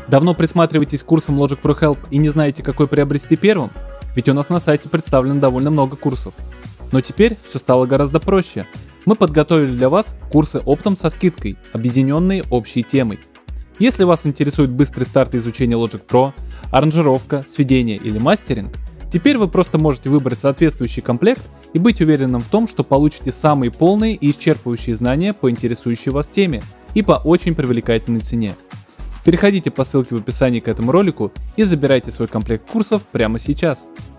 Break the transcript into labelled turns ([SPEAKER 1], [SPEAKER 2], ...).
[SPEAKER 1] Давно присматриваетесь к курсам Logic Pro Help и не знаете, какой приобрести первым? Ведь у нас на сайте представлено довольно много курсов. Но теперь все стало гораздо проще. Мы подготовили для вас курсы оптом со скидкой, объединенные общей темой. Если вас интересует быстрый старт изучения Logic Pro, аранжировка, сведение или мастеринг, теперь вы просто можете выбрать соответствующий комплект и быть уверенным в том, что получите самые полные и исчерпывающие знания по интересующей вас теме и по очень привлекательной цене. Переходите по ссылке в описании к этому ролику и забирайте свой комплект курсов прямо сейчас.